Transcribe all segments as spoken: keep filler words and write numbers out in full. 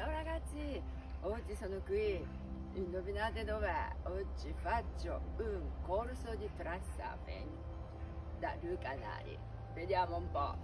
Ciao ragazzi, oggi sono qui, indovinate dov'è? Oggi faccio un corso di Trustsurfing da Luca Nari. Vediamo un po'.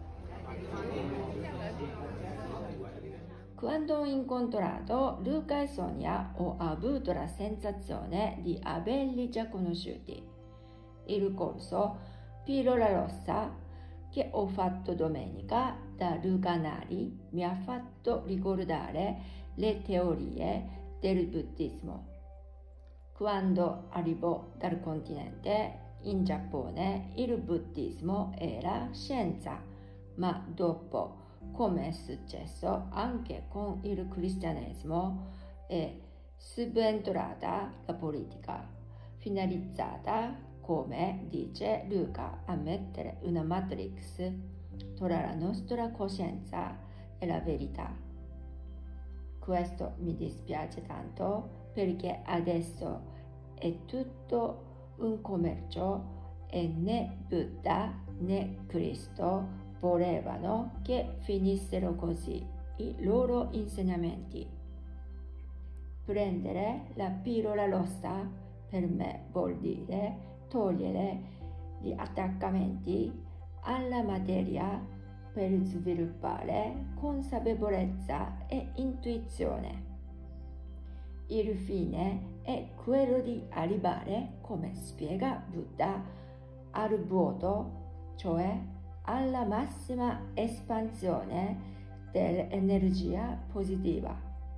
Quando ho incontrato Luca e Sonia ho avuto la sensazione di averli già conosciuti. Il corso Pillola Rossa che ho fatto domenica da Luca Nari mi ha fatto ricordare le teorie del buddismo. Quando arrivò dal continente, in Giappone, il buddismo era scienza, ma dopo, come è successo anche con il cristianesimo, è subentrata la politica, finalizzata, come dice Luca, a mettere una matrix tra la nostra coscienza e la verità. Questo mi dispiace tanto perché adesso è tutto un commercio e né Buddha né Cristo volevano che finissero così i loro insegnamenti. Prendere la pillola rossa per me vuol dire togliere gli attaccamenti alla materia per sviluppare consapevolezza e intuizione. Il fine è quello di arrivare, come spiega Buddha, al vuoto, cioè alla massima espansione dell'energia positiva.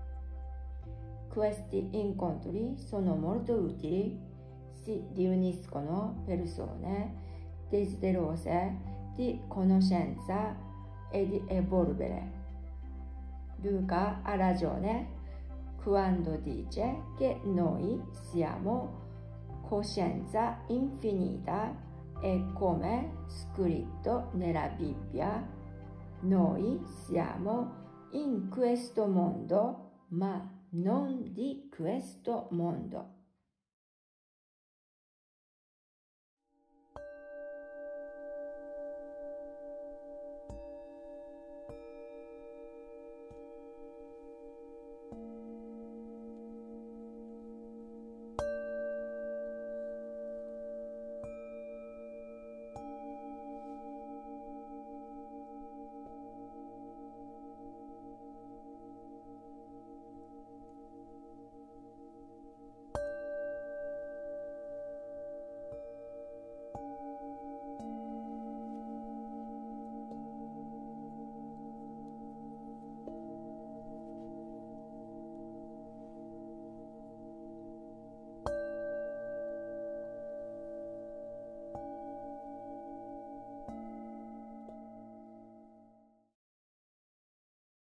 Questi incontri sono molto utili, si riuniscono persone desiderose di conoscenza e di evolvere. Luca ha ragione quando dice che noi siamo coscienza infinita e come scritto nella Bibbia, noi siamo in questo mondo, ma non di questo mondo.